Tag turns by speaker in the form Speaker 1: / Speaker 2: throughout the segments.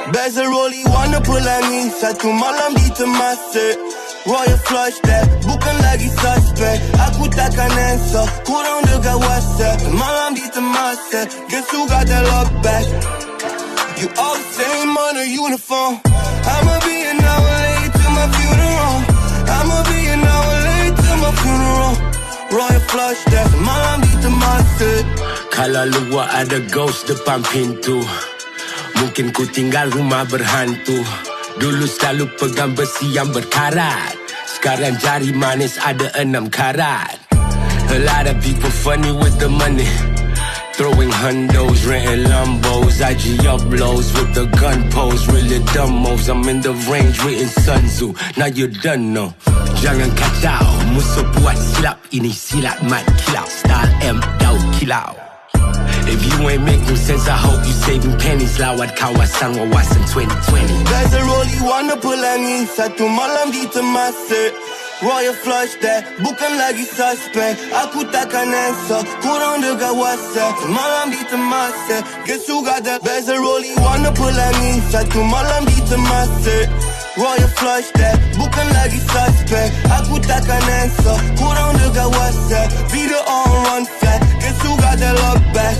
Speaker 1: Beza Rolly warna pelangi, satu malam di Temasek. Royal flush that, bukan lagi suspect. Aku takkan answer, kurang dekat WhatsApp. Malam di Temasek, guess who got that love back? You all the same on a uniform. I'ma be an hour late to my funeral. I'ma be an hour late to my funeral. Royal flush that, malam di Temasek.
Speaker 2: Kalau luar ada ghost depan pintu, mungkin ku tinggal rumah berhantu. Dulu selalu pegang besi yang berkarat, sekarang jari manis ada 6 karat. A lot of people funny with the money, throwing hundos, renting Lambos, IG uploads with the gun pose, really dumb moves. I'm in the range reading Sun Tzu, now you done know. Jangan kacau, musuh buat silap, ini silat mat kilau, style M daud kilau. If you ain't making sense, I hope you saving pennies. Lawat kawasan wawasan 2020.
Speaker 1: Beza Rolly warna pelangi, satu malam di Temasek. Royal flush that, bukan lagi suspect. Aku takkan answer, kurang dekat WhatsApp. Malam di Temasek, guess who got that? Beza Rolly warna pelangi, satu malam di Temasek. Royal flush that, bukan lagi suspect. Aku takkan answer, kurang dekat WhatsApp. Video on run flat, guess who got that love back?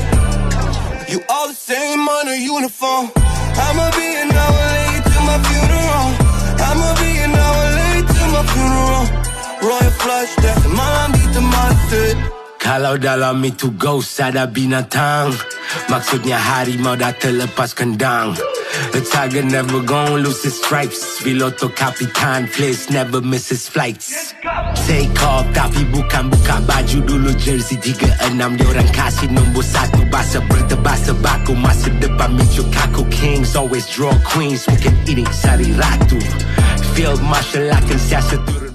Speaker 1: You all the same on a uniform. I'ma be an hour late to my funeral. I'ma be an hour late to my funeral. Royal flush that, malam di Temasek.
Speaker 2: Kalau dalam itu ghost ada binatang, maksudnya harimau dah terlepas kendang. A tiger never gon' lose his stripes. Piloto kapitan, place never misses flights. Take off tapi bukan buka baju. Dulu jersey 36, diorang kasih nombor 1. Bahasa berbahasa baku, masa depan micu kaku. Kings always draw queens, mungkin ini sari ratu. Field marshal akan siasat turun.